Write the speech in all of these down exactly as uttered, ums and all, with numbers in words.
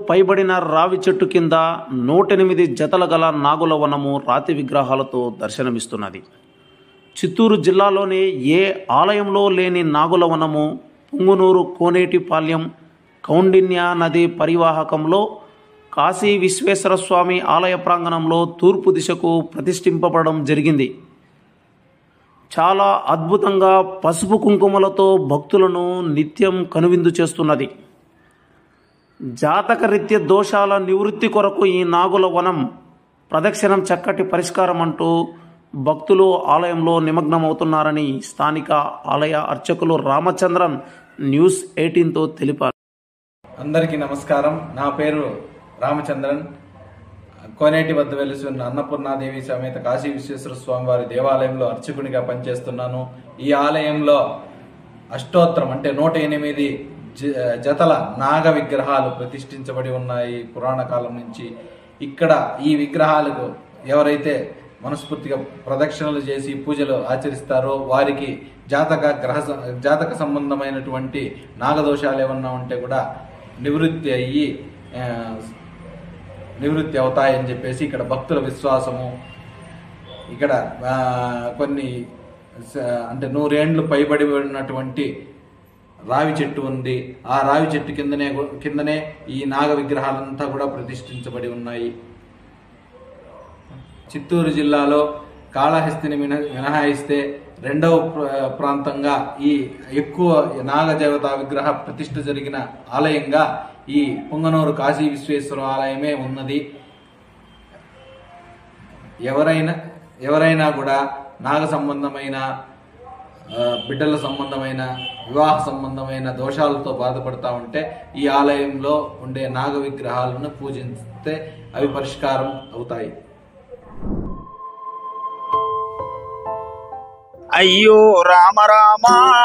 పైబడిన రావి చెట్టు కింద నూటెనిమిది జతల గల నాగుల వనము రాతి విగ్రహాలతో దర్శనమిస్తున్నది. చిత్తూరు జిల్లాలోని ఏ ఆలయంలో లేని నాగుల వనము పుంగునూరు కోనేటిపాళ్యం కౌండిన్య నది పరివాహకంలో కాశీ విశ్వేశ్వర స్వామి ఆలయ ప్రాంగణంలో తూర్పు దిశకు ప్రతిష్ఠింపబడడం జరిగింది. చాలా అద్భుతంగా పసుపు కుంకుమలతో భక్తులను నిత్యం కనువిందు చేస్తున్నది. జాతకరీత్య దోషాల నివృత్తి కొరకు ఈ నాగుల వనం ప్రదక్షిణం చక్కటి పరిష్కారం అంటూ భక్తులు ఆలయంలో నిమగ్నమవుతున్నారని స్థానిక ఆలయ అర్చకులు రామచంద్రన్ న్యూస్ ఎయిటీన్తో తెలిపారు. అందరికీ నమస్కారం. నా పేరు రామచంద్రన్. కోనేటి వద్ద వెలిసి ఉన్న అన్నపూర్ణాదేవి సమేత కాశీ విశ్వేశ్వర స్వామి వారి దేవాలయంలో అర్చకునిగా పనిచేస్తున్నాను. ఈ ఆలయంలో అష్టోత్తరం అంటే నూట ఎనిమిది జతల నాగ విగ్రహాలు ప్రతిష్ఠించబడి ఉన్నాయి పురాణ కాలం నుంచి. ఇక్కడ ఈ విగ్రహాలకు ఎవరైతే మనస్ఫూర్తిగా ప్రదక్షిణలు చేసి పూజలు ఆచరిస్తారో వారికి జాతక గ్రహ జాతక సంబంధమైనటువంటి నాగదోషాలు ఏమన్నా ఉంటే కూడా నివృత్తి అయ్యి నివృత్తి అవుతాయని చెప్పేసి ఇక్కడ భక్తుల విశ్వాసము. ఇక్కడ కొన్ని అంటే నూరేండ్లు పైబడి ఉన్నటువంటి రావి చెట్టు ఉంది. ఆ రావి చెట్టు కిందనే కిందనే ఈ నాగ విగ్రహాలంతా కూడా ప్రతిష్ఠించబడి ఉన్నాయి. చిత్తూరు జిల్లాలో కాళహస్తిని మినహాయిస్తే రెండవ ప్రాంతంగా ఈ ఎక్కువ నాగదేవతా విగ్రహ ప్రతిష్ఠ జరిగిన ఆలయంగా ఈ పుంగనూరు కాశీ విశ్వేశ్వర ఆలయమే ఉన్నది. ఎవరైనా ఎవరైనా కూడా నాగ సంబంధమైన బిడ్డల సంబంధమైన వివాహ సంబంధమైన దోషాలతో బాధపడతా ఉంటే ఈ ఆలయంలో ఉండే నాగ విగ్రహాలను పూజిస్తే అవి పరిష్కారం అవుతాయి. అయ్యో రామ రామ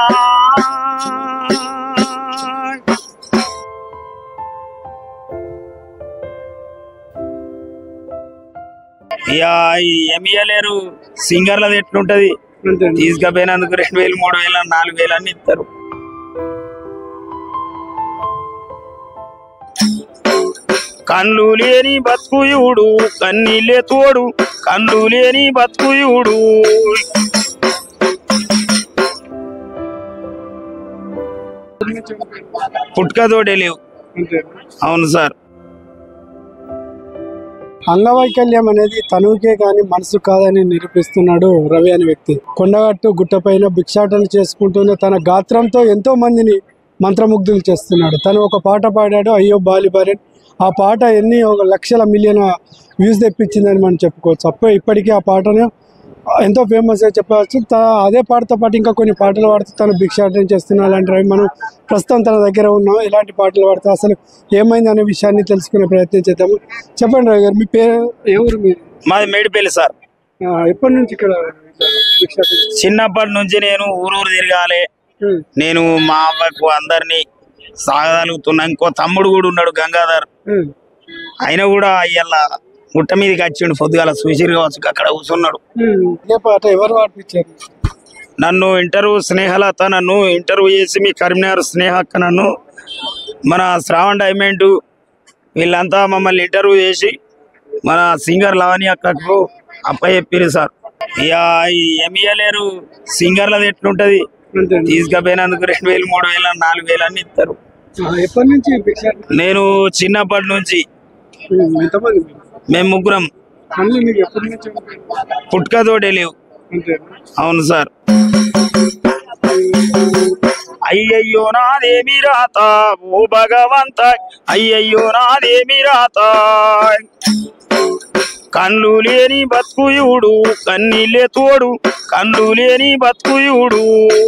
ఏమి ఇయ్యలేరు. సింగర్లది ఎట్లుంటది, తీసుకపోయినందుకు రెండు వేలు మూడు వేల నాలుగు వేలు అని ఇస్తారు. కళ్ళు లేని బతుకుయుడు కన్నీళ్ళే తోడు, కళ్ళు లేని బతుకుయుడు. పుట్టుకతోటే లేవు. అవును సార్. అంగవైకల్యం అనేది తనువుకే కానీ మనసు కాదని నిరూపిస్తున్నాడు రవి అనే వ్యక్తి. కొండగట్టు గుట్టపైన భిక్షాటన చేసుకుంటూనే తన గాత్రంతో ఎంతో మందిని మంత్రముగ్ధులు చేస్తున్నాడు. తను ఒక పాట పాడాడు, అయ్యో బాలి బాలి. ఆ పాట ఎన్ని ఒక లక్షల మిలియన్ వ్యూస్ తెప్పించిందని మనం చెప్పుకోవచ్చు. అప్పుడు ఇప్పటికీ ఆ పాటను ఎంతో ఫేమస్గా చెప్పవచ్చు. అదే పాటతో పాటు ఇంకా కొన్ని పాటలు పాడుతూ తను భిక్షాటన చేస్తున్నా. అలాంటి రవి మనం ప్రస్తుతం తన దగ్గర ఉన్నాం. ఎలాంటి పాటలు పాడుతూ అసలు ఏమైంది అనే విషయాన్ని తెలుసుకునే ప్రయత్నం చేద్దాము. చెప్పండి రవి గారు, మీ పేరు ఎవరు? మీరు? మాది మేడిపల్లి సార్. ఎప్పటి నుంచి ఇక్కడ భిక్షాటన? చిన్నప్పటి నుంచి నేను ఊరూరు తిరగాలి. నేను మా అవ్వకు అందరినీ సాగలుగుతున్నా. ఇంకో తమ్ముడు కూడా ఉన్నాడు గంగాధర్. ఆయన కూడా ఇవాళ గుట్ట మీదకి వచ్చిండు. పొద్దుగాల చూసిరు కావచ్చు, అక్కడ కూర్చున్నాడు. నన్ను ఇంటర్వ్యూ స్నేహలత నన్ను ఇంటర్వ్యూ చేసి మీ కరీంనగర్ స్నేహ అక్క నన్ను మన శ్రావణ్ డైమండ్ వీళ్ళంతా మమ్మల్ని ఇంటర్వ్యూ చేసి మన సింగర్ లవణి అక్కకు అప్ప చెప్పిరు సార్. ఇక ఏమి ఇయ్యలేరు. సింగర్లది ఎట్లుంటది, తీసుకపోయినందుకు రెండు వేలు మూడు వేల నాలుగు వేలు అని ఇస్తారు. నేను చిన్నప్పటి నుంచి. మేము ముగ్గురం. పుట్టుకతోటే లేవు. అవును సార్. అయ్యయ్యో నాదేమి రాత ఓ భగవంత, అయ్యయ్యో నాదేమి రాత. కళ్ళు లేని బతుకుయుడు కన్నీళ్ళే తోడు, కళ్ళు లేని బతుకుయుడు.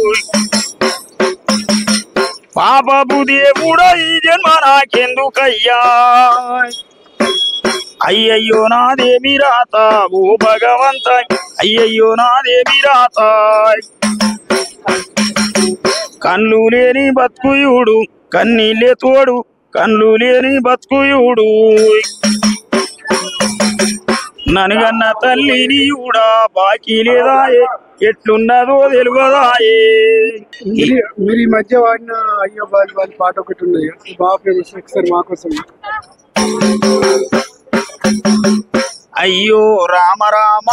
పాపపు దేవుడా ఈ జన్మ నాకెందుకయ్యా, అయ్యయ్యో నాదేమి రాత ఓ భగవంత, అయ్యయ్యో నాదేమి రాత. కళ్ళు లేని బతుకుయుడు కన్నీళ్ళే తోడు, కళ్ళు లేని బతుకుయుడు. ననుగన్న తల్లిని కూడా బాకీ లేదాయే, ఎట్లున్నదో తెలియదాయే. మీరు ఈ మధ్య వాడిన అయ్యో బాలి బాలి పాట ఒకటి ఉన్నది, బాగా ఫేమస్. ఒకసారి మా కోసం అయ్యో రామ రామ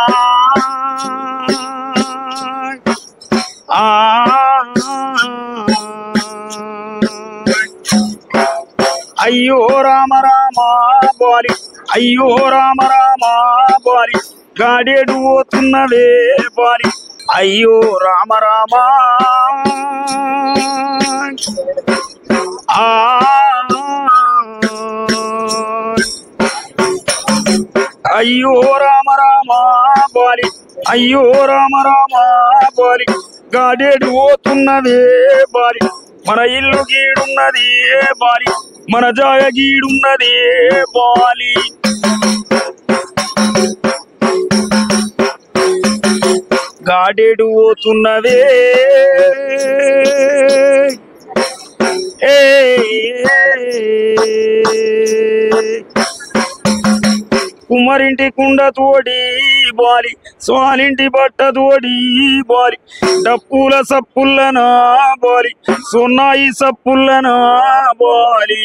ఆ అయ్యో రామ రామ బాలి అయ్యో రామ రామ బాలి గాడేడు పోతున్నవే బాలి అయ్యో రామ రామ ఆ అయ్యో రామ రామ బాలి అయ్యో రామ రామ బాలి గాడేడు పోతున్నదే బాలి మన ఇల్లు గీడున్నది బాలి మన జాగ గీడున్నది బాలి గాడేడు పోతున్నదే ఏ కుమ్మరింటి కుండ తోడి బాలి స్వాలింటి బట్ట తోడి బాలి డప్పుల సప్పుల్లనా బాలి సొన్నాయి సప్పుల్లనా బాలి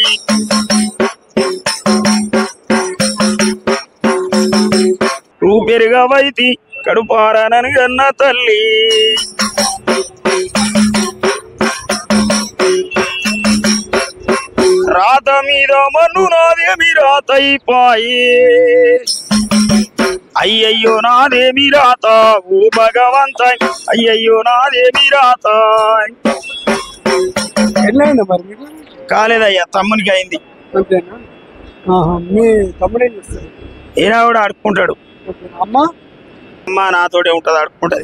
రూపెరుగవైతి కడుపారనని గన్న తల్లి రాత మీద మన్ను నాదేమి రాతైపాయి అయ్యయ్యో నాదేమి రాత ఓ భగవంత అయ్యయ్యో నాదేమి రాత ఎట్లయిందా మరి మీకు? కాలేదయ్యా తమ్మునికి అయింది. అంతేనా? ఆహా. మీ తమ్ముడు ఏం చేస్తారు? ఈయన కూడా ఆడుకుంటాడు. అమ్మ అమ్మ నాతోటే ఉంటది, ఆడుకుంటది.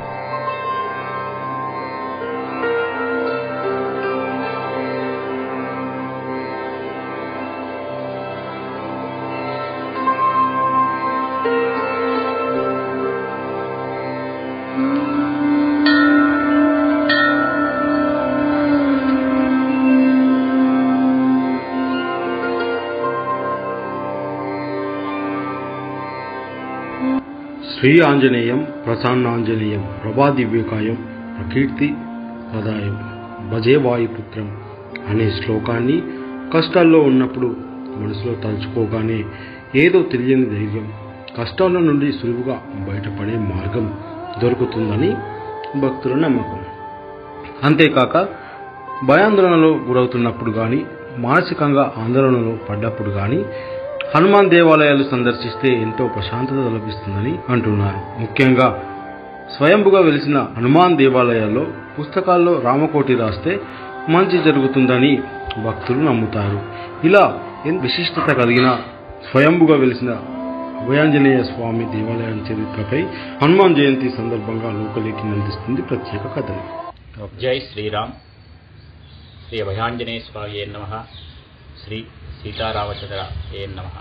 శ్రీ ఆంజనేయం ప్రసన్నాంజనేయం ప్రభాదివ్యకాయం ప్రకీర్తి ప్రదాయం భజే వాయుపుత్రం అనే శ్లోకాన్ని కష్టాల్లో ఉన్నప్పుడు మనసులో తలుచుకోగానే ఏదో తెలియని ధైర్యం, కష్టాల నుండి సులువుగా బయటపడే మార్గం దొరుకుతుందని భక్తుల నమ్మకం. అంతేకాక భయాందోళనలో గురవుతున్నప్పుడు కానీ, మానసికంగా ఆందోళనలో పడ్డప్పుడు కానీ హనుమాన్ దేవాలయాలు సందర్శిస్తే ఎంతో ప్రశాంతత లభిస్తుందని అంటున్నారు. ముఖ్యంగా స్వయంభుగా వెలిసిన హనుమాన్ దేవాలయాల్లో పుస్తకాల్లో రామకోటి రాస్తే మంచి జరుగుతుందని భక్తులు నమ్ముతారు. ఇలా విశిష్టత కలిగిన స్వయంభుగా వెలిసిన అభయాంజనేయ స్వామి దేవాలయాల చరిత్రపై హనుమాన్ జయంతి సందర్భంగా లోకలేఖి అందిస్తుంది ప్రత్యేక కథని. జై శ్రీరామ్. శ్రీ అభయాంజనేయ స్వామి నమః. శ్రీ సీతారామచంద్ర ఏ నమః.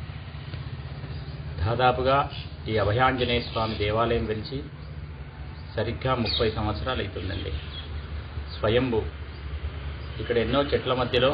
దాదాపుగా ఈ అభయాంజనేయ స్వామి దేవాలయం వెలిచి సరిగ్గా ముప్పై సంవత్సరాలు అవుతుందండి. స్వయంభు ఇక్కడ ఎన్నో చెట్ల మధ్యలో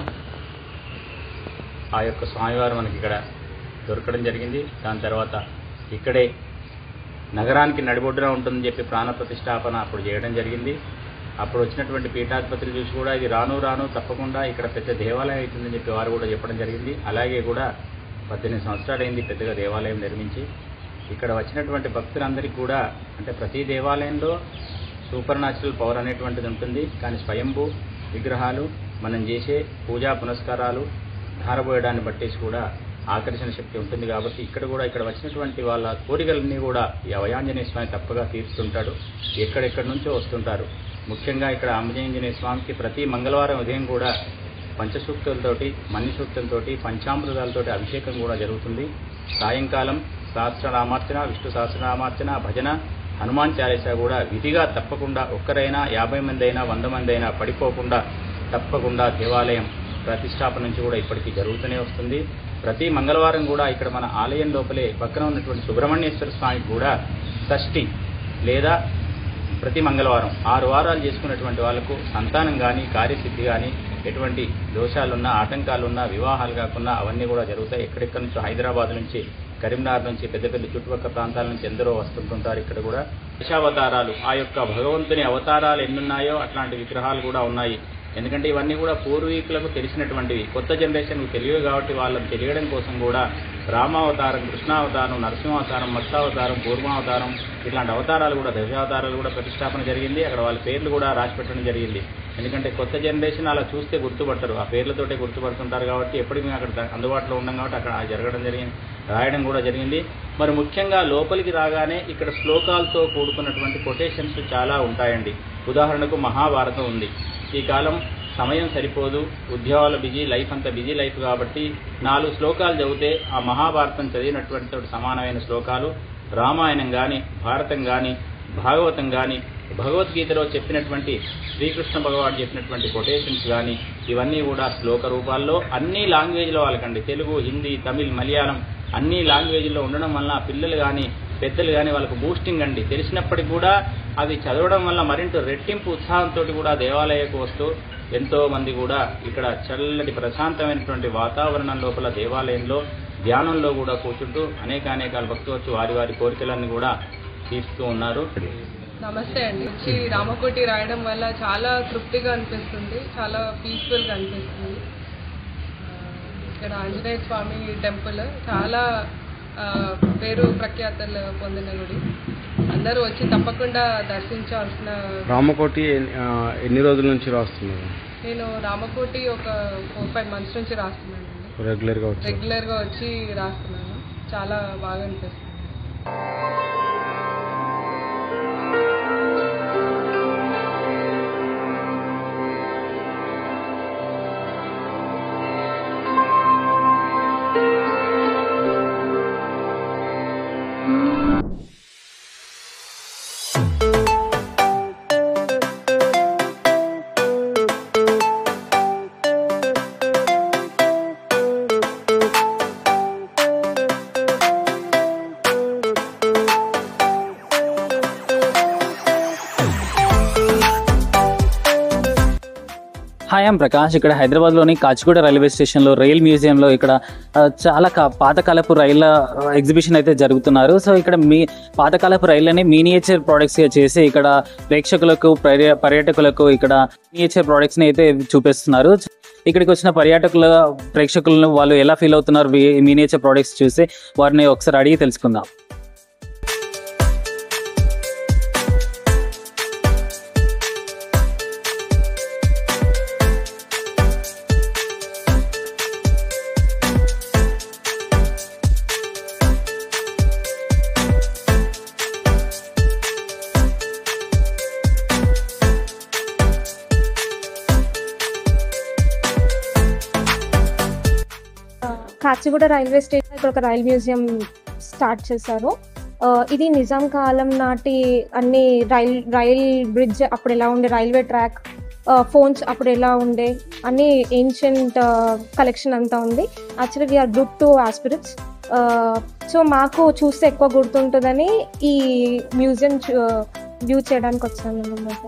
ఆ యొక్క స్వామివారు మనకి ఇక్కడ దొరకడం జరిగింది. దాని తర్వాత ఇక్కడే నగరానికి నడిబొడ్డున ఉంటుందని చెప్పి ప్రాణ ప్రతిష్టాపన అప్పుడు చేయడం జరిగింది. అప్పుడు వచ్చినటువంటి పీఠాధిపతులు చూసి కూడా ఇది రాను రాను తప్పకుండా ఇక్కడ పెద్ద దేవాలయం అవుతుందని చెప్పి వారు కూడా చెప్పడం జరిగింది. అలాగే కూడా పద్దెనిమిది సంవత్సరాలైంది పెద్దగా దేవాలయం నిర్మించి. ఇక్కడ వచ్చినటువంటి భక్తులందరికీ కూడా అంటే ప్రతి దేవాలయంలో సూపర్ న్యాచురల్ పవర్ అనేటువంటిది ఉంటుంది. కానీ స్వయంభూ విగ్రహాలు మనం చేసే పూజా పునస్కారాలు ధారపోయడాన్ని బట్టేసి కూడా ఆకర్షణ శక్తి ఉంటుంది. కాబట్టి ఇక్కడ కూడా ఇక్కడ వచ్చినటువంటి వాళ్ళ కోరికలన్నీ కూడా ఈ అభయాంజనేయ స్వామి తప్పగా తీరుస్తుంటాడు. ఎక్కడెక్కడి నుంచో వస్తుంటారు. ముఖ్యంగా ఇక్కడ ఆంజనేయ స్వామికి ప్రతి మంగళవారం ఉదయం కూడా పంచసూక్తులతోటి, మన్ని సూక్తులతోటి, పంచామృతాలతోటి అభిషేకం కూడా జరుగుతుంది. సాయంకాలం సహస్రనామార్చన, విష్ణు సహస్రనామార్చన, భజన, హనుమాన్ చాలీసా కూడా విధిగా తప్పకుండా ఒక్కరైనా యాభై మంది అయినా వంద మంది అయినా పడిపోకుండా తప్పకుండా దేవాలయం ప్రతిష్టాపన నుంచి కూడా ఇప్పటికీ జరుగుతూనే వస్తుంది. ప్రతి మంగళవారం కూడా ఇక్కడ మన ఆలయం లోపలే పక్కన ఉన్నటువంటి సుబ్రహ్మణ్యేశ్వర స్వామికి కూడా షష్ఠి లేదా ప్రతి మంగళవారం ఆరు వారాలు చేసుకున్నటువంటి వాళ్లకు సంతానం కానీ, కార్యసిద్ధి కానీ, ఎటువంటి దోషాలున్నా, ఆటంకాలున్నా, వివాహాలు కాకుండా అవన్నీ కూడా జరుగుతాయి. ఎక్కడెక్కడి నుంచో హైదరాబాద్ నుంచి, కరీంనగర్ నుంచి, పెద్ద పెద్ద చుట్టుపక్కల ప్రాంతాల నుంచి ఎందరో వస్తుంటుంటారు. ఇక్కడ కూడా దశావతారాలు, ఆ యొక్క భగవంతుని అవతారాలు ఎన్నున్నాయో అట్లాంటి విగ్రహాలు కూడా ఉన్నాయి. ఎందుకంటే ఇవన్నీ కూడా పూర్వీకులకు తెలిసినటువంటివి, కొత్త జనరేషన్కు తెలియవు కాబట్టి వాళ్ళకి తెలియడం కోసం కూడా రామావతారం, కృష్ణావతారం, నరసింహావతారం, మత్స్యావతారం, కూర్మావతారం ఇట్లాంటి అవతారాలు కూడా, దశావతారాలు కూడా ప్రతిష్టాపన జరిగింది. అక్కడ వాళ్ళ పేర్లు కూడా రాసి పెట్టడం జరిగింది. ఎందుకంటే కొత్త జనరేషన్ అలా చూస్తే గుర్తుపడతారు, ఆ పేర్లతోటే గుర్తుపడుతుంటారు కాబట్టి ఎప్పటికీ మేము అక్కడ అందుబాటులో ఉన్నాం కాబట్టి అక్కడ జరగడం జరిగింది, రాయడం కూడా జరిగింది. మరి ముఖ్యంగా లోపలికి రాగానే ఇక్కడ శ్లోకాలతో కూడుకున్నటువంటి కొటేషన్స్ చాలా ఉంటాయండి. ఉదాహరణకు మహాభారతం ఉంది. ఈ కాలం సమయం సరిపోదు, ఉద్యోగాల బిజీ లైఫ్, అంతా బిజీ లైఫ్ కాబట్టి నాలుగు శ్లోకాలు చదివితే ఆ మహాభారతం చదివినటువంటి సమానమైన శ్లోకాలు రామాయణం కానీ, భారతం కానీ, భాగవతం కానీ, భగవద్గీతలో చెప్పినటువంటి శ్రీకృష్ణ భగవాన్ చెప్పినటువంటి కొటేషన్స్ కానీ ఇవన్నీ కూడా శ్లోక రూపాల్లో అన్ని లాంగ్వేజ్లో వాళ్ళకండి, తెలుగు, హిందీ, తమిళ్, మలయాళం అన్ని లాంగ్వేజ్లో ఉండడం వల్ల పిల్లలు కానీ పెద్దలు కానీ వాళ్ళకు బూస్టింగ్ అండి. తెలిసినప్పటికీ కూడా అవి చదవడం వల్ల మరింత రెట్టింపు ఉత్సాహంతో కూడా దేవాలయకు వస్తూ ఎంతో మంది కూడా ఇక్కడ చల్లటి ప్రశాంతమైనటువంటి వాతావరణం లోపల దేవాలయంలో ధ్యానంలో కూడా కూర్చుంటూ అనేక అనేకాల భక్తులు వచ్చి వారి వారి కోరికలన్నీ కూడా తీరుస్తూ ఉన్నారు. నమస్తే అండి. వచ్చి రామకోటి రాయడం వల్ల చాలా తృప్తిగా అనిపిస్తుంది, చాలా పీస్ఫుల్గా అనిపిస్తుంది. ఇక్కడ ఆంజనేయ స్వామి టెంపుల్ చాలా పేరు ప్రఖ్యాతలు పొందిన గుడి, అందరూ వచ్చి తప్పకుండా దర్శించాల్సిన. రామకోటి ఎన్ని రోజుల నుంచి రాస్తున్నారు? నేను రామకోటి ఒక ఫోర్ ఫైవ్ మంత్స్ నుంచి రాస్తున్నాను. రెగ్యులర్గా రెగ్యులర్గా వచ్చి రాస్తున్నాను, చాలా బాగా అనిపిస్తుంది. Hi, I'm Prakash. ఇక్కడ హైదరాబాద్లోని కాచిగూడ రైల్వే స్టేషన్లో రైల్ మ్యూజియంలో ఇక్కడ చాలా పాతకాలపు రైళ్ళ ఎగ్జిబిషన్ అయితే జరుగుతున్నారు. సో ఇక్కడ మీ పాతకాలపు రైళ్ళని మినియేచర్ ప్రోడక్ట్స్గా చేసి ఇక్కడ ప్రేక్షకులకు పర్య పర్యాటకులకు ఇక్కడ మినియేచర్ ప్రోడక్ట్స్ని అయితే చూపిస్తున్నారు. ఇక్కడికి వచ్చిన పర్యాటకుల ప్రేక్షకులను వాళ్ళు ఎలా ఫీల్ అవుతున్నారు మినియేచర్ ప్రోడక్ట్స్ చూసి వారిని ఒకసారి అడిగి తెలుసుకుందాం. కాచిగూడ రైల్వే స్టేషన్ ఇక్కడ ఒక రైల్ మ్యూజియం స్టార్ట్ చేశారు. ఇది నిజాం కాలం నాటి అన్ని రైల్ రైల్ బ్రిడ్జ్ అప్పుడు ఎలా ఉండే, రైల్వే ట్రాక్, ఫోన్స్ అప్పుడు ఎలా ఉండే అన్ని ఏన్షియంట్ కలెక్షన్ అంతా ఉంది. Actually we're group two aspirants. So మాకు చూస్తే ఎక్కువ గుర్తుంటుందని ఈ మ్యూజియం వ్యూ చేయడానికి వచ్చాము అన్నమాట.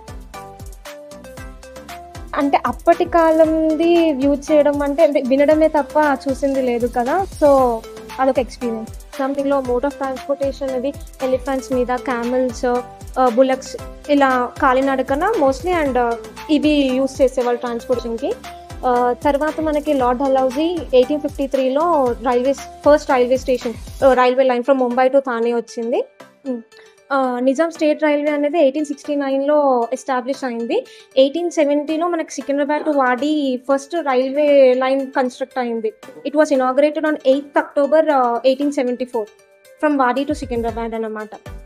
అంటే అప్పటి కాలంది వ్యూ చేయడం అంటే వినడమే తప్ప చూసింది లేదు కదా, సో అదొక ఎక్స్పీరియన్స్. సంథింగ్లో మోడ్ ఆఫ్ ట్రాన్స్పోర్టేషన్ అది ఎలిఫెంట్స్ మీద, క్యామెల్స్, బుల్లక్స్ ఇలా కాలినడకన మోస్ట్లీ అండ్ ఇవి యూస్ చేసేవాళ్ళు ట్రాన్స్పోర్టేషన్కి. తర్వాత మనకి లార్డ్ డల్హౌసీ ఎయిటీన్ ఫిఫ్టీ త్రీలో railway first railway station railway line from Mumbai to Thane వచ్చింది. నిజాం స్టేట్ రైల్వే అనేది ఎయిటీన్ సిక్స్టీ నైన్లో ఎస్టాబ్లిష్ అయింది. ఎయిటీన్ సెవెంటీలో మనకి Secunderabad to Wadi first railway line construct అయింది. It was inaugurated on eighth October eighteen seventy four from Wadi to Secunderabad అన్నమాట.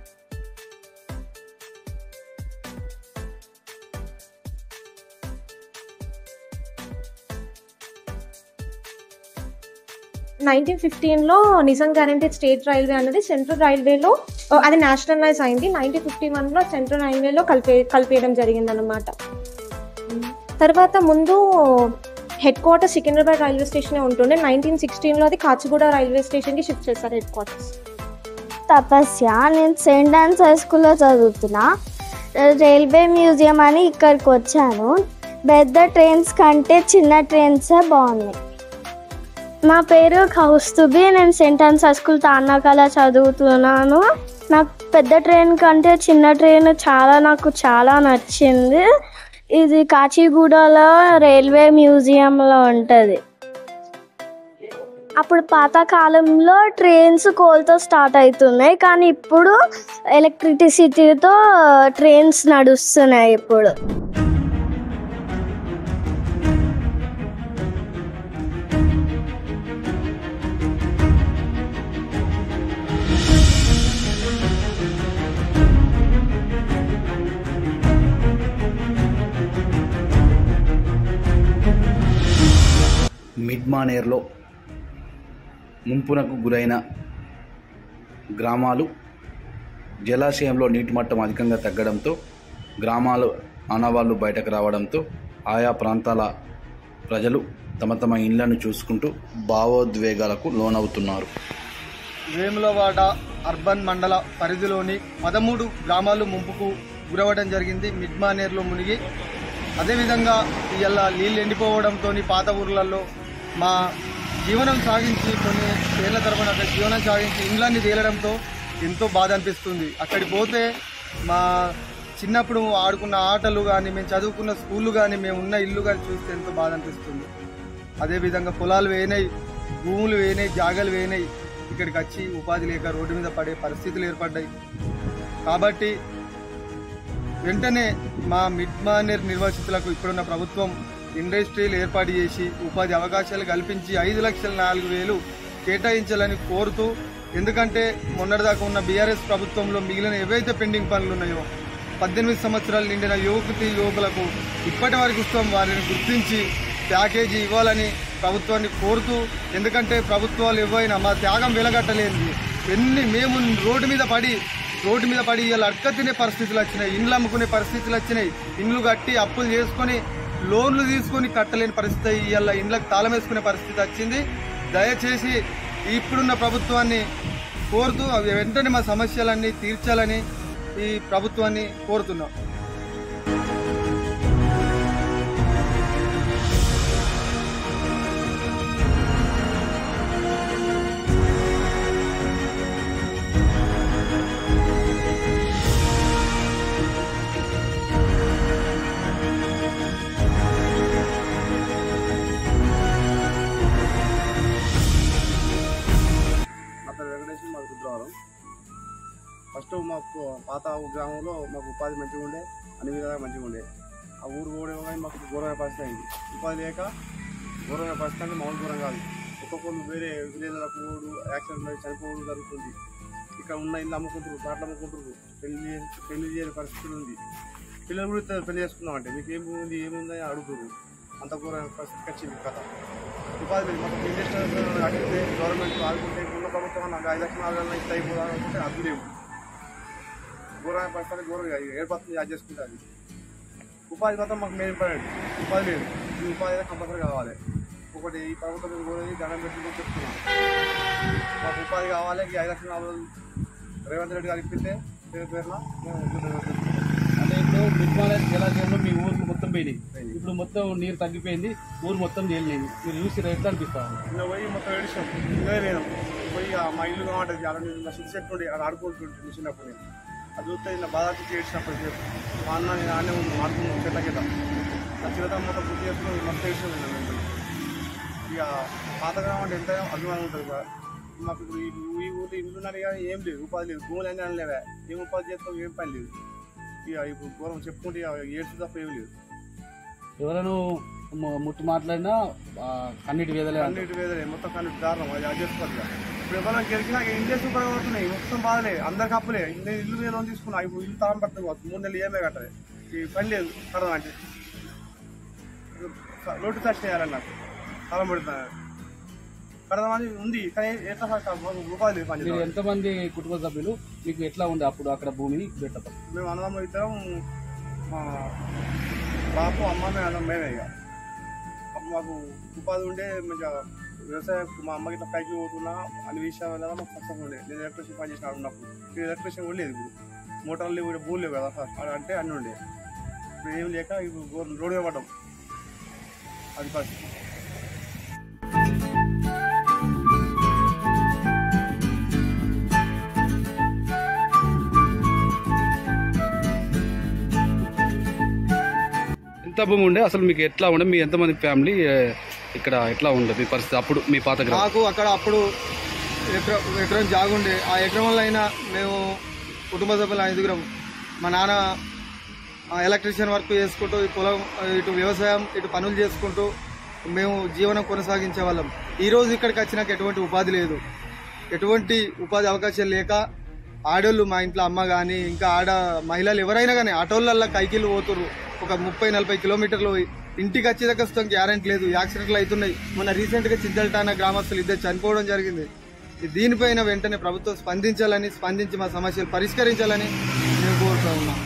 Nineteen ఫిఫ్టీన్లో Nizam guaranteed state railway అనేది సెంట్రల్ రైల్వేలో అది నేషనలైజ్ అయింది. నైన్టీన్ ఫిఫ్టీ వన్లో సెంట్రల్ రైల్వేలో కలిపే కలిపేయడం జరిగింది అన్నమాట. తర్వాత ముందు హెడ్ క్వార్టర్స్ సికింద్రాబాద్ రైల్వే స్టేషనే ఉంటుండే. నైన్టీన్ సిక్స్టీన్లో అది కాచిగూడ రైల్వే స్టేషన్కి షిఫ్ట్ చేశారు హెడ్ క్వార్టర్స్. తపస్య, నేను సెయింట్ ఆన్స్ హై స్కూల్లో చదువుతున్నా. రైల్వే మ్యూజియం అని ఇక్కడికి వచ్చాను. పెద్ద ట్రైన్స్ కంటే చిన్న ట్రైన్సే బాగున్నాయి. నా పేరు కౌస్తుభి, నేను Saint Ann's high school Tarnaka చదువుతున్నాను. నాకు పెద్ద ట్రైన్ కంటే చిన్న ట్రైన్ చాలా నాకు చాలా నచ్చింది. ఇది కాచిగూడలో రైల్వే మ్యూజియంలో ఉంటుంది. అప్పుడు పాతకాలంలో ట్రైన్స్ కోల్తో స్టార్ట్ అవుతున్నాయి, కానీ ఇప్పుడు ఎలక్ట్రిసిటీతో ట్రైన్స్ నడుస్తున్నాయి. ఇప్పుడు మిడ్మానేర్లో ముంపునకు గురైన గ్రామాలు జలాశయంలో నీటి మట్టం అధికంగా తగ్గడంతో గ్రామాలు ఆనవాళ్లు బయటకు రావడంతో ఆయా ప్రాంతాల ప్రజలు తమ తమ ఇళ్లను చూసుకుంటూ భావోద్వేగాలకు లోనవుతున్నారు. వేములవాడ అర్బన్ మండల పరిధిలోని పదమూడు గ్రామాలు ముంపుకు గురవడం జరిగింది. మిడ్మానేర్లో మునిగి అదేవిధంగా ఇవాళ నీళ్ళు ఎండిపోవడంతో పాత ఊర్లలో మా జీవనం సాగించి కొన్ని ఏళ్ల తరబడి అక్కడ జీవనం సాగించి ఇండ్లన్నీ తేలడంతో ఎంతో బాధ అనిపిస్తుంది. అక్కడికి పోతే మా చిన్నప్పుడు ఆడుకున్న ఆటలు కానీ, మేము చదువుకున్న స్కూళ్ళు కానీ, మేము ఉన్న ఇల్లు కానీ చూస్తే ఎంతో బాధ అనిపిస్తుంది. అదేవిధంగా పొలాలు వేయినాయి, భూములు వేయినాయి, జాగాలు వేయినాయి. ఇక్కడికి వచ్చి ఉపాధి లేక రోడ్డు మీద పడే పరిస్థితులు ఏర్పడ్డాయి. కాబట్టి వెంటనే మా మిడ్మానేర్ నిర్వాసితులకు ఇప్పుడున్న ప్రభుత్వం ఇండస్ట్రీలు ఏర్పాటు చేసి ఉపాధి అవకాశాలు కల్పించి ఐదు లక్షల నాలుగు వేలు కేటాయించాలని కోరుతూ, ఎందుకంటే మొన్నటిదాకా ఉన్న బీఆర్ఎస్ ప్రభుత్వంలో మిగిలిన ఏవైతే పెండింగ్ పనులు ఉన్నాయో పద్దెనిమిది సంవత్సరాలు నిండిన యువకుతి యువకులకు ఇప్పటి వరకు ఇస్తాం వారిని గుర్తించి ప్యాకేజీ ఇవ్వాలని ప్రభుత్వాన్ని కోరుతూ, ఎందుకంటే ప్రభుత్వాలు ఏవైనా మా త్యాగం వెలగట్టలేనిది. ఎన్ని మేము రోడ్డు మీద పడి రోడ్డు మీద పడి ఇలా అడక తినే పరిస్థితులు వచ్చినాయి, ఇండ్లు అమ్ముకునే పరిస్థితులు వచ్చినాయి, ఇండ్లు కట్టి అప్పులు చేసుకొని లోన్లు తీసుకొని కట్టలేని పరిస్థితి, ఇవాళ ఇండ్లకు తాళం వేసుకునే పరిస్థితి వచ్చింది. దయచేసి ఇప్పుడున్న ప్రభుత్వాన్ని కోరుతూ వెంటనే మా సమస్యలన్నీ తీర్చాలని ఈ ప్రభుత్వాన్ని కోరుతున్నాం. ఫస్ట్ మాకు పాత గ్రామంలో మాకు ఉపాధి మంచిగా ఉండే, అన్ని విధాలుగా మంచిగా ఉండే. ఆ ఊరు కూడా మాకు ఘోరమైన పరిస్థితి అయింది. ఉపాధి లేక ఘోరమైన పరిస్థితి అంటే మామూలు ఘోరం కాదు. ఒక్కొక్కరు వేరే విలేజ్లకు పోవడం, యాక్సిడెంట్ చనిపోవడం జరుగుతుంది. ఇక్కడ ఉన్న ఇల్లు అమ్ముకుంటారు, బాటలు అమ్ముకుంటారు, పెళ్లి పెళ్లి చేయని పరిస్థితి ఉంది. పిల్లలు కూడా పెళ్లి చేసుకున్నామంటే మీకు ఏముంది ఏముందని అడుగుతారు. అంత ఘోరమైన పరిస్థితికి వచ్చింది కథ. ఉపాధి లేదు. మాకు ఇండస్ట్రీ అడిగితే గవర్నమెంట్ ఆడుకుంటే ఉన్న ప్రభుత్వం నాకు ఐదు లక్షల నాలుగు వేల ఇస్తే అయిపోదా అనుకుంటే అది లేవు. ఘోరమైన పరిస్థితి ఘోరంగా ఏర్పడుతుంది, యాడ్ చేసుకుంటుంది. ఉపాధి మాత్రం మాకు మెయిన్ ఇంపార్టెంట్. ఉపాధి లేదు, ఈ ఉపాధి అయితే కంపల్సరీ కావాలి. ఒకటి ఈ ప్రభుత్వం ఘోరం దండం పెట్టి చెప్తున్నాం, మాకు ఉపాధి కావాలి. ఈ ఐదు లక్షల నాలుగు రేవంత్ రెడ్డి గారికి ఇప్పితే పేరు పేరున అంటే ఇప్పుడు మిడ్మానేర్ జలాశయంలో మీ ఊరు మొత్తం పోయినాయి. ఇప్పుడు మొత్తం నీరు తగ్గిపోయింది, ఊరు మొత్తం తేలినాయి. మీరు చూసి ఎట్లా అనిపిస్తాను? నిన్న పోయి మొత్తం ఏడిచాం, ఇదే లేదు పోయి మా ఇల్లు కావాలంటే అలా మా సిక్స్ సెట్ ఉండి అలా ఆడుకుంటుంటే చిన్నప్పుడు నేను అది చూస్తే నిన్న బాధ ఏడ్చినప్పుడు చెప్పు మా అన్న నేను ఆనే ఉంది ఆడుకున్నాం చెట్ల కింద. ఆ చిరత మొత్తం గుర్తు చేసుకుని మొత్తం ఏడ్చాను నేను. ఇక పాతగ్రామం అంటే ఎంత అభిమానం ఉంటుంది కదా మాకు. ఇప్పుడు ఈ ఊళ్ళో ఇల్లు ఉన్నారు కానీ ఏం లేదు, ఉపాధి లేదు, భూములు అన్నీ అనలేవా, ఏం ఉపాధి చేస్తాం, ఏం పని లేదు. ఇక ఇప్పుడు ఘోరం చెప్పుకుంటే ఏడ్చు తప్ప ఏం లేదు. ఎవరైనా ముట్టి మాట్లాడినా కన్నీటి వేదలే, కన్నీటి వేదలే, మొత్తం కన్నీటి దారుణం. అది అది చేసుకోవాలి. ఇప్పుడు ఎవరైనా గెలిచినా ఇండియా సూపర్ అవుతున్నాయి, మొత్తం బాధలే, అందరికి అప్పులే. నేను ఇల్లు నేను లోన్ తీసుకున్నా, ఇప్పుడు ఇల్లు తాళం పడుతుంది, మూడు నెలలు ఏమే కట్టలేదు. ఈ పని లేదు కడదాం అంటే రోడ్డు టచ్ చేయాలని నాకు తాళం పెడుతున్నారు. కడదామని ఉంది కానీ ఎట్లా రూపాయలు లేదు. పని ఎంతమంది కుటుంబ సభ్యులు మీకు ఎట్లా ఉండే అప్పుడు అక్కడ భూమిని పెట్టడం? మేము అన్నదమ్మ ఇద్దరం, మా బాపు అమ్మ మేము అన్నం మేమే. ఇక అప్పుడు మాకు ఉపాధి ఉండే మంచిగా వ్యవసాయం. మా అమ్మకి ఇట్లా పైకి పోతున్నా అన్ని విషయాల మాకు సక్సెస్ ఉండే. నేను ఎలక్ట్రిషన్ పని చేసిన ఉన్నప్పుడు ఇప్పుడు ఎలక్ట్రిషన్ కూడా లేదు. ఇప్పుడు మోటార్లు లేవు, భూములు లేవు కదా ఫస్ట్ అంటే అన్నీ ఉండే. ఇప్పుడు ఏం లేక ఇప్పుడు రోడ్డు పడ్డాం. అది ఫస్ట్. ఎంత భూమి ఉండే, అసలు మీకు ఎట్లా ఉండే, మీ ఎంతమంది ఫ్యామిలీ ఇక్కడ ఎట్లా ఉండే మీ పరిస్థితి అప్పుడు మీ పాత గ్రామం? మాకు అక్కడ అప్పుడు ఎకరం ఎకరం జాగుండే. ఆ ఎకరం వల్ల అయినా మేము కుటుంబ సభ్యులు ఐదుగురం, మా నాన్న ఎలక్ట్రీషియన్ వర్క్ చేసుకుంటూ ఈ పొలం ఇటు వ్యవసాయం ఇటు పనులు చేసుకుంటూ మేము జీవనం కొనసాగించే వాళ్ళం. ఈరోజు ఇక్కడికి వచ్చినాక ఎటువంటి ఉపాధి లేదు, ఎటువంటి ఉపాధి అవకాశాలు లేక ఆడోళ్ళు, మా ఇంట్లో అమ్మ కానీ ఇంకా ఆడ మహిళలు ఎవరైనా కానీ ఆటోళ్ళల్లో కైకిళ్ళు పోతుర్రు. ఒక ముప్పై నలభై కిలోమీటర్లు ఇంటికి వచ్చేదాకా వస్తాం గ్యారెంటీ లేదు. యాక్సిడెంట్లు అవుతున్నాయి. మొన్న రీసెంట్గా చిద్దల్టాన గ్రామస్తులు ఇద్దరు చనిపోవడం జరిగింది. దీనిపైన వెంటనే ప్రభుత్వం స్పందించాలని, స్పందించి మా సమస్యలు పరిష్కరించాలని మేము కోరుతా ఉన్నాం.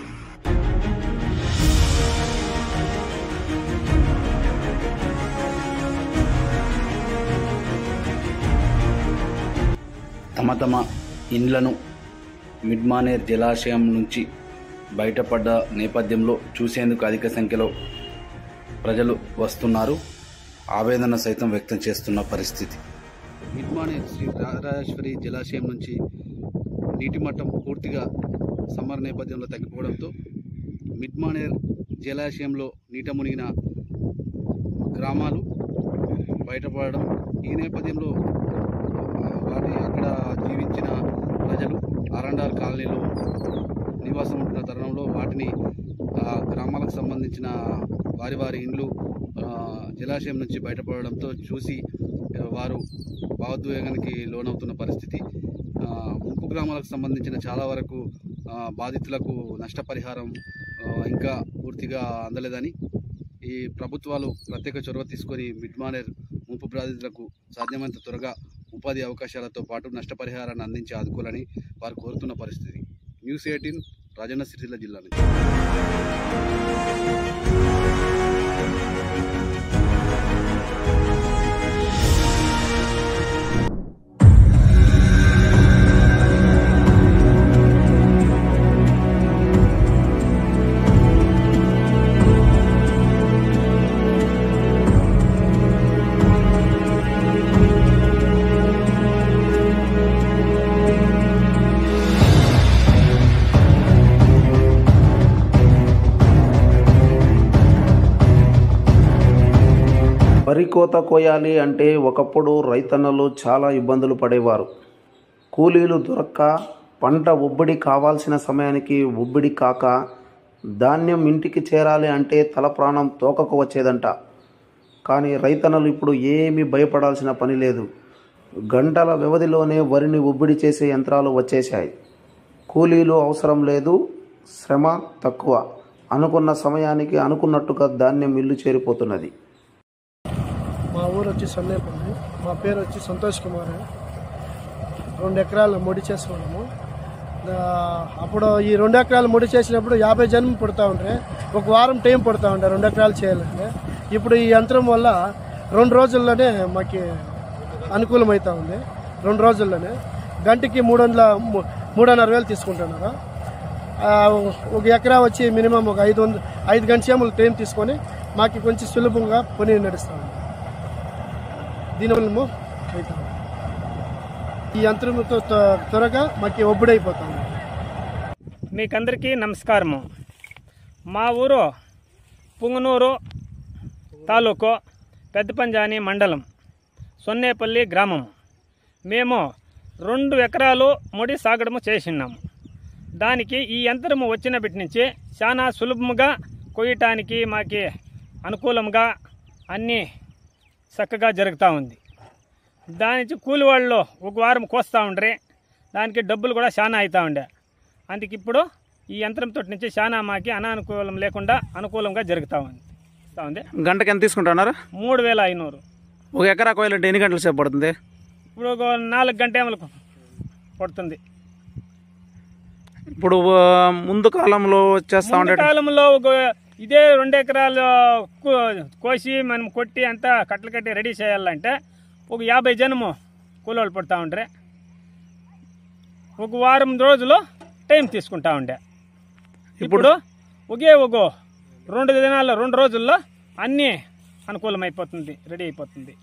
తమ తమ ఇండ్లను మిడ్మానేర్ జలాశయం నుంచి బయటపడ్డ నేపథ్యంలో చూసేందుకు అధిక సంఖ్యలో ప్రజలు వస్తున్నారు. ఆవేదన సైతం వ్యక్తం చేస్తున్న పరిస్థితి. మిడ్మానేర్ శ్రీ రాజరాజేశ్వరి జలాశయం నుంచి నీటి మట్టం పూర్తిగా సమ్మర్ నేపథ్యంలో తగ్గిపోవడంతో మిడ్మానేర్ జలాశయంలో నీట మునిగిన గ్రామాలు బయటపడడం, ఈ నేపథ్యంలో వాటి అక్కడ జీవించిన ప్రజలు అరండాల్ కాలనీలో నివాసం ఉంటున్న తరుణంలో వాటిని గ్రామాలకు సంబంధించిన వారి వారి ఇండ్లు జలాశయం నుంచి బయటపడడంతో చూసి వారు భావోద్వేగానికి లోనవుతున్న పరిస్థితి. ముంపు గ్రామాలకు సంబంధించిన చాలా వరకు బాధితులకు నష్టపరిహారం ఇంకా పూర్తిగా అందలేదని, ఈ ప్రభుత్వాలు ప్రత్యేక చొరవ తీసుకొని మిడ్మానేర్ ముంపు బాధితులకు సాధ్యమైనంత త్వరగా ఉపాధి అవకాశాలతో పాటు నష్టపరిహారాన్ని అందించి ఆదుకోవాలని వారు కోరుతున్న పరిస్థితి. న్యూస్ ఎయిటీన్ రాజన్న సిరిసిల్ల జిల్లా నుంచి. వరి కోత కోయాలి అంటే ఒకప్పుడు రైతన్నలు చాలా ఇబ్బందులు పడేవారు. కూలీలు దొరక్క, పంట ఒబ్బడి కావాల్సిన సమయానికి ఒబ్బడి కాక, ధాన్యం ఇంటికి చేరాలి అంటే తల ప్రాణం తోకకు వచ్చేదంట. కానీ రైతన్నలు ఇప్పుడు ఏమీ భయపడాల్సిన పని లేదు. గంటల వ్యవధిలోనే వరిని ఒబ్బడి చేసే యంత్రాలు వచ్చేశాయి. కూలీలు అవసరం లేదు, శ్రమ తక్కువ. అనుకున్న సమయానికి అనుకున్నట్టుగా ధాన్యం ఇల్లు చేరిపోతున్నది. మా ఊరు వచ్చి సన్నేపల్లి. మా పేరు వచ్చి సంతోష్ కుమార్. రెండు ఎకరాలు ముడి చేసుకున్నాము. అప్పుడు ఈ రెండు ఎకరాలు ముడి చేసినప్పుడు యాభై జనం పుడతా ఉంటే ఒక వారం టైం పడుతూ ఉండే రెండు ఎకరాలు చేయాలంటే. ఇప్పుడు ఈ యంత్రం వల్ల రెండు రోజుల్లోనే మాకు అనుకూలమవుతూ ఉంది. రెండు రోజుల్లోనే గంటకి మూడు వందల మూడున్నర వేలు తీసుకుంటున్నారు. ఒక ఎకరా వచ్చి మినిమం ఒక ఐదు వందల ఐదు గంట సేములు టైం తీసుకొని మాకు కొంచెం సులభంగా పని నడుస్తూ ఉంది. దీనివల్ల అవుతాం. ఈ యంత్రంతో త్వరగా మాకు ఒబ్బడైపోతాం. మీకందరికీ నమస్కారము. మా ఊరు పుంగనూరు తాలూకు పెద్దపంజాని మండలం సొన్నేపల్లి గ్రామం. మేము రెండు ఎకరాలు ముడి సాగడము చేసిన్నాము. దానికి ఈ యంత్రము వచ్చినప్పటి నుంచి చాలా సులభముగా కొయ్యటానికి మాకి అనుకూలంగా అన్నీ చక్కగా జరుగుతూ ఉంది. దానికి కూలి వాళ్ళు ఒక వారం కోస్తూ ఉండ్రి, దానికి డబ్బులు కూడా చాలా అవుతూ ఉండే. అందుకు ఇప్పుడు ఈ యంత్రంతో నుంచి చాలా మాకి అనానుకూలం లేకుండా అనుకూలంగా జరుగుతూ ఉంది. ఉంది గంటకి ఎంత తీసుకుంటున్నారు? మూడు వేల ఐనూరు. ఒక ఎకరా కోయాలంటే ఎన్ని గంటల సేపు పడుతుంది? ఇప్పుడు ఒక నాలుగు గంటలకు పడుతుంది. ఇప్పుడు ముందు కాలంలో వచ్చేస్తా ఉండే కాలంలో ఒక ఇదే రెండు ఎకరాలు కోసి మనం కొట్టి అంతా కట్టలు కట్టి రెడీ చేయాలంటే ఒక యాభై జనము కూలోళ్ళు పడుతూ ఉండ్రే. ఒక వారం రోజులు టైం తీసుకుంటా ఉండే. ఇప్పుడు ఒకే ఒక రెండు దినాల్లో రెండు రోజుల్లో అన్నీ అనుకూలమైపోతుంది, రెడీ అయిపోతుంది.